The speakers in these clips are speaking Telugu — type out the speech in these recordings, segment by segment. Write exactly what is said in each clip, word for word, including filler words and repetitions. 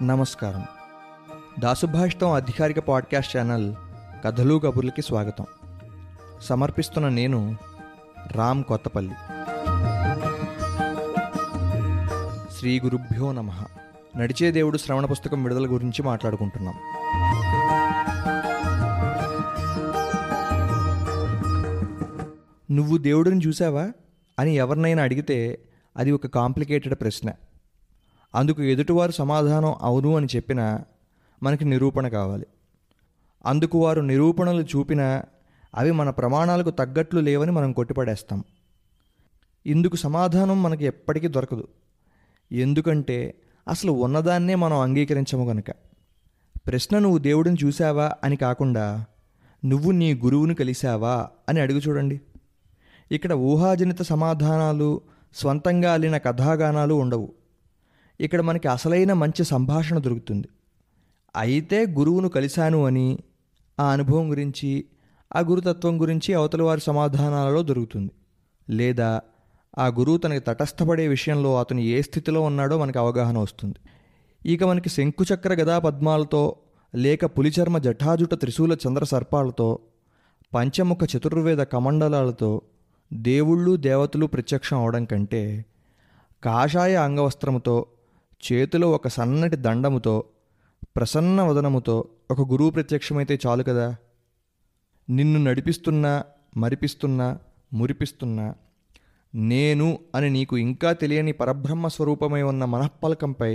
నమస్కారం. దాసుభాషితం అధికారిక పాడ్కాస్ట్ ఛానల్ కథలు కబుర్లకి స్వాగతం. సమర్పిస్తున్న నేను రామ్ కొత్తపల్లి. శ్రీ గురుభ్యో నమః. నడిచే దేవుడు శ్రవణ పుస్తకం విడుదల గురించి మాట్లాడుకుంటున్నాం. నువ్వు దేవుడిని చూసావా అని ఎవరినైనా అడిగితే అది ఒక కాంప్లికేటెడ్ ప్రశ్న. అందుకు ఎదుటివారు సమాధానం అవును అని చెప్పినా మనకి నిరూపణ కావాలి. అందుకు వారు నిరూపణలు చూపినా అవి మన ప్రమాణాలకు తగ్గట్లు లేవని మనం కొట్టిపడేస్తాం. ఇందుకు సమాధానం మనకి ఎప్పటికీ దొరకదు. ఎందుకంటే అసలు ఉన్నదాన్నే మనం అంగీకరించము కనుక. ప్రశ్న నువ్వు దేవుడిని చూసావా అని కాకుండా నువ్వు నీ గురువుని కలిశావా అని అడుగు చూడండి. ఇక్కడ ఊహాజనిత సమాధానాలు, స్వంతంగా అల్లిన కథాగానాలు ఉండవు. ఇక్కడ మనకి అసలైన మంచి సంభాషణ దొరుకుతుంది. అయితే గురువును కలిశాను అని ఆ అనుభవం గురించి, ఆ గురుతత్వం గురించి అవతల వారి సమాధానాలలో దొరుకుతుంది. లేదా ఆ గురువు తనకి తటస్థపడే విషయంలో అతను ఏ స్థితిలో ఉన్నాడో మనకు అవగాహన వస్తుంది. ఇక మనకి శంకుచక్ర గదా పద్మాలతో, లేక పులిచర్మ జటాజుట త్రిశూల చంద్ర సర్పాలతో, పంచముఖ చతుర్వేద కమండలాలతో దేవుళ్ళు దేవతలు ప్రత్యక్షం అవడం కంటే కాషాయ అంగవస్త్రముతో, చేతిలో ఒక సన్నటి దండముతో, ప్రసన్న వదనముతో ఒక గురువు ప్రత్యక్షమైతే చాలు కదా. నిన్ను నడిపిస్తున్నా, మరిపిస్తున్నా, మురిపిస్తున్నా నేను అని నీకు ఇంకా తెలియని పరబ్రహ్మ స్వరూపమై ఉన్న మనఃపలకంపై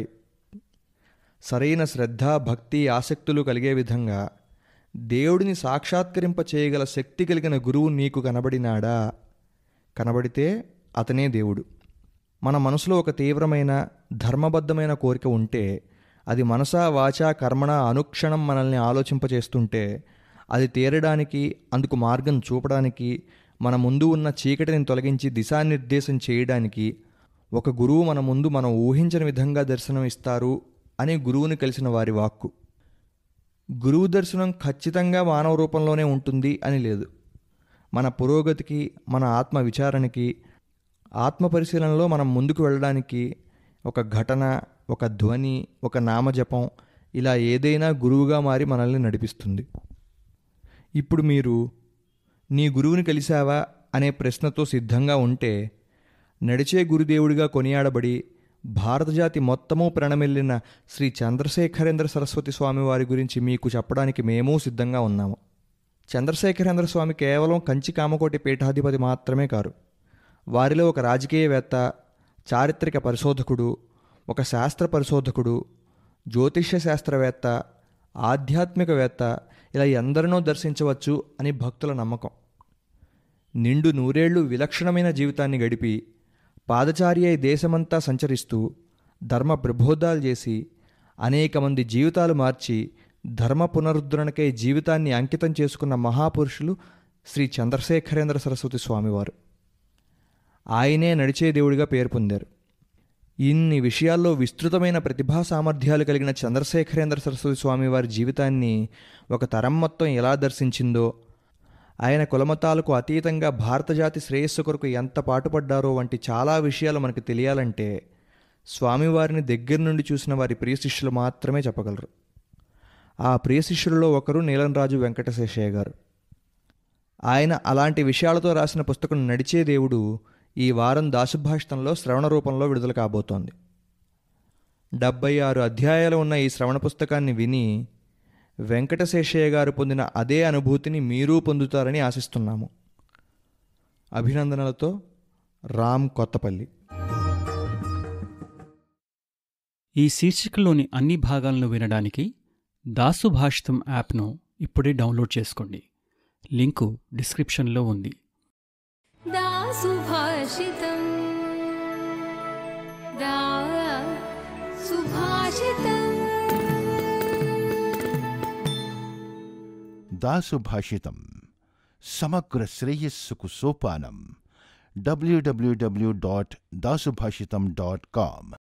సరైన శ్రద్ధ, భక్తి, ఆసక్తులు కలిగే విధంగా దేవుడిని సాక్షాత్కరింప చేయగల శక్తి కలిగిన గురువు నీకు కనబడినాడా? కనబడితే అతనే దేవుడు. మన మనసులో ఒక తీవ్రమైన ధర్మబద్ధమైన కోరిక ఉంటే, అది మనసా వాచా కర్మణ అనుక్షణం మనల్ని ఆలోచింపచేస్తుంటే, అది తీరడానికి, అందుకు మార్గం చూపడానికి, మన ముందు ఉన్న చీకటిని తొలగించి దిశానిర్దేశం చేయడానికి ఒక గురువు మన ముందు మనం ఊహించని విధంగా దర్శనం ఇస్తారు అని గురువుని కలిసిన వారి వాక్కు. గురువు దర్శనం ఖచ్చితంగా మానవ రూపంలోనే ఉంటుంది అని లేదు. మన పురోగతికి, మన ఆత్మ విచారణకి, ఆత్మ పరిశీలనలో మనం ముందుకు వెళ్ళడానికి ఒక ఘటన, ఒక ధ్వని, ఒక నామజపం, ఇలా ఏదైనా గురువుగా మారి మనల్ని నడిపిస్తుంది. ఇప్పుడు మీరు నీ గురువుని కలిశావా అనే ప్రశ్నతో సిద్ధంగా ఉంటే, నడిచే గురుదేవుడిగా కొనియాడబడి భారతజాతి మొత్తము ప్రణమిల్లిన శ్రీ చంద్రశేఖరేంద్ర సరస్వతి స్వామి వారి గురించి మీకు చెప్పడానికి మేము సిద్ధంగా ఉన్నాము. చంద్రశేఖరేంద్ర స్వామి కేవలం కంచి కామకోటి పీఠాధిపతి మాత్రమే కారు. వారిలో ఒక రాజకీయవేత్త, చారిత్రక పరిశోధకుడు, ఒక శాస్త్ర పరిశోధకుడు, జ్యోతిష్య శాస్త్రవేత్త, ఆధ్యాత్మికవేత్త, ఇలా ఎందరినో దర్శించవచ్చు అని భక్తుల నమ్మకం. నిండు నూరేళ్లు విలక్షణమైన జీవితాన్ని గడిపి పాదచారి అయి దేశమంతా సంచరిస్తూ ధర్మ ప్రబోధాలు చేసి అనేక మంది జీవితాలు మార్చి ధర్మ పునరుద్ధరణకై జీవితాన్ని అంకితం చేసుకున్న మహాపురుషులు శ్రీ చంద్రశేఖరేంద్ర సరస్వతి స్వామివారు. ఆయనే నడిచే దేవుడిగా పేరు పొందారు. ఇన్ని విషయాల్లో విస్తృతమైన ప్రతిభా సామర్థ్యాలు కలిగిన చంద్రశేఖరేంద్ర సరస్వతి స్వామి వారి జీవితాన్ని ఒక తరం మొత్తం ఎలా దర్శించిందో, ఆయన కులమతాలకు అతీతంగా భారతజాతి శ్రేయస్సు కొరకు ఎంత పాటుపడ్డారో వంటి చాలా విషయాలు మనకు తెలియాలంటే స్వామివారిని దగ్గర నుండి చూసిన వారి ప్రియ శిష్యులు మాత్రమే చెప్పగలరు. ఆ ప్రియ శిష్యులలో ఒకరు నీలంరాజు వెంకటశేషయ్య గారు. ఆయన అలాంటి విషయాలతో రాసిన పుస్తకం నడిచే దేవుడు ఈ వారం దాసుభాషితంలో శ్రవణ రూపంలో విడుదల కాబోతోంది. డెబ్బై ఆరు అధ్యాయాలు ఉన్న ఈ శ్రవణ పుస్తకాన్ని విని వెంకటశేషయ్య గారు పొందిన అదే అనుభూతిని మీరూ పొందుతారని ఆశిస్తున్నాము. అభినందనలతో రామ్ కొత్తపల్లి. ఈ శీర్షికలోని అన్ని భాగాలను వినడానికి దాసుభాషితం యాప్ను ఇప్పుడే డౌన్లోడ్ చేసుకోండి. లింకు డిస్క్రిప్షన్లో ఉంది. దాసుభాషితం దాసుభాషితం దాసుభాషితం సమగ్ర శ్రేయస్సుకు సోపానం. W W W dot Dasubhashitam dot com